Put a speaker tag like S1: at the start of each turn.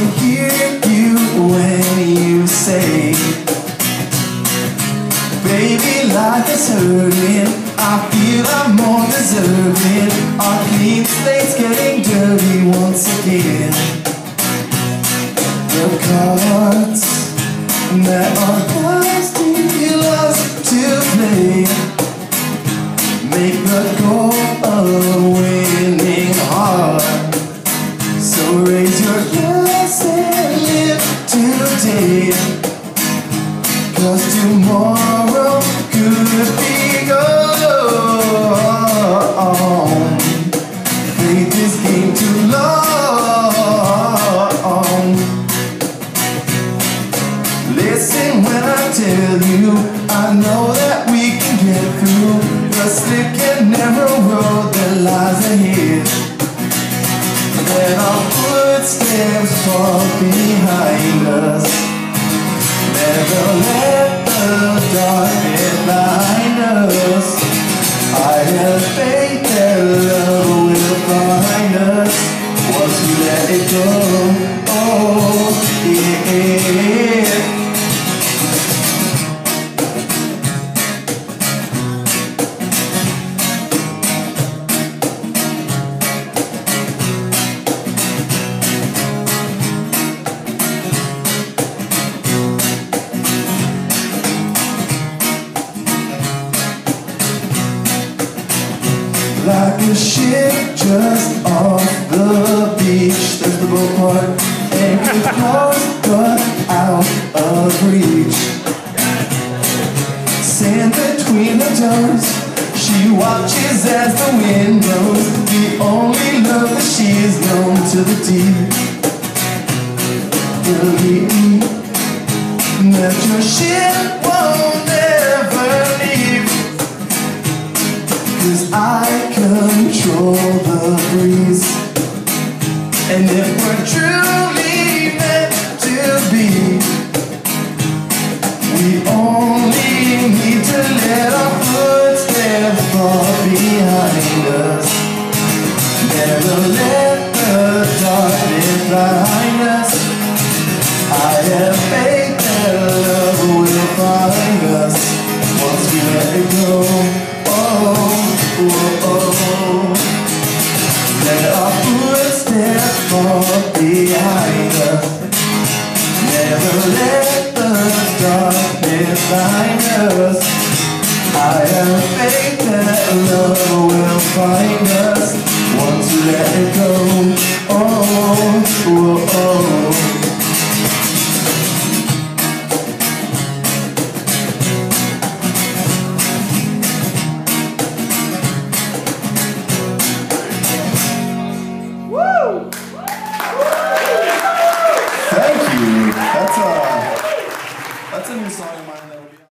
S1: can hear you when you say, baby, life is hurting, I feel I'm more deserving. Our clean slate's getting dirty once again. The cards that are asking us to play make the goal a winning heart. So raise your glass and live today, 'cause tomorrow could be gone. Play this game too long. Listen when I tell you, I know that we can get through the slick and narrow road that lies ahead. When our footsteps fall behind us, never let the darkness blind us. I have faith that love will find us once we let it go. Oh, yeah. Like a ship just off the beach, there's the boat part, and we're close but out of reach. Sand between the toes, she watches as the wind blows, the only love that she's known to the deep. Believe that your ship won't ever leave, 'cause I control the breeze. And if we're truly meant to be, we only need to let our footsteps fall behind us. Never let the darkness blind us. I have faith that love will find us once we let it go. Let our footsteps fall behind us. Never let the darkness blind us. I have faith that love will find us once we let it go.